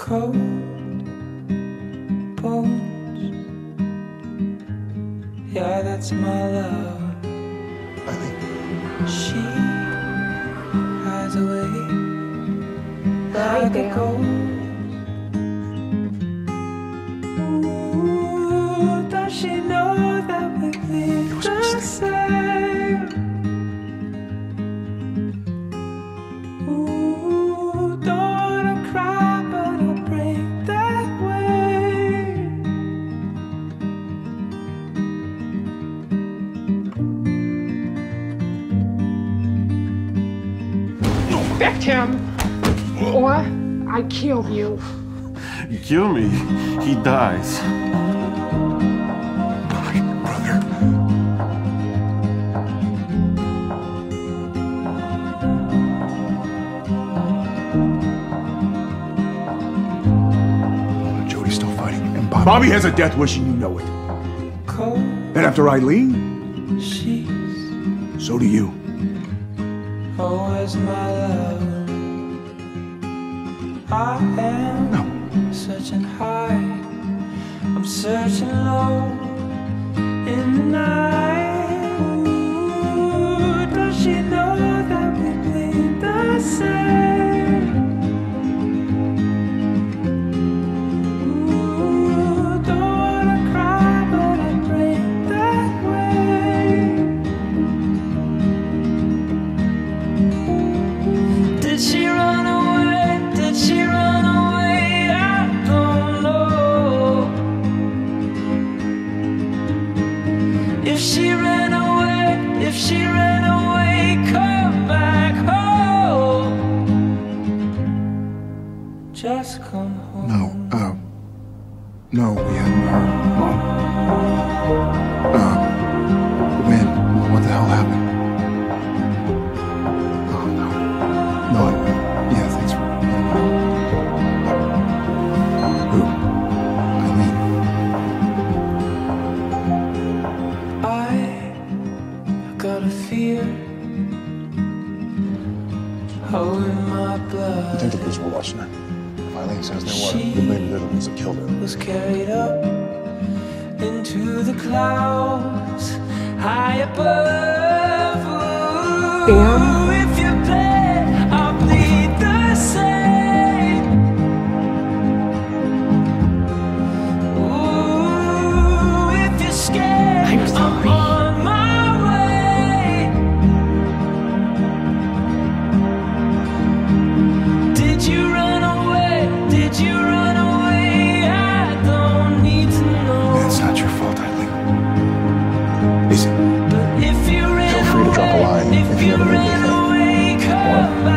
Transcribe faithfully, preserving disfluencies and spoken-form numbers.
cold bones. Yeah, that's my love. Eileen. She hides away like a ghost. Ooh, does she know that we bleed the same? Ooh, don't wanna cry, but I'll break that way. Affect him, or I kill you. You kill me, he dies. My brother. Jody's still fighting, and Bobby... Bobby has a death wish, and you know it. Cold And after Eileen, sheets, so do you. always my love. I am No. searching high, I'm searching low in the night. Ooh, does she know that we bleed the same? Ooh, don't wanna cry, but I break that way. Did she run away? Did she run away? I don't know. If she ran away, if she ran away, come back home. Just come home. No, uh... No, we hadn't heard. Mom. Uh... When? What the hell happened? Oh, no. No, I... Yeah, thanks for... Who? Eileen. I got a fear holding my I blood. think the police were watching her. If Eileen says they were, then maybe they're the ones that killed her. Was carried up into the clouds high above. Ooh, Damn. if you play, I'll bleed the same. Ooh, if you're scared, I'm sorry. on my way. Did you run away? Did you run away? I don't need to know. It's not your fault, Eileen. Is it? But if you ran Feel free to drop a away, line if if you you ever need ran anything. away, come back.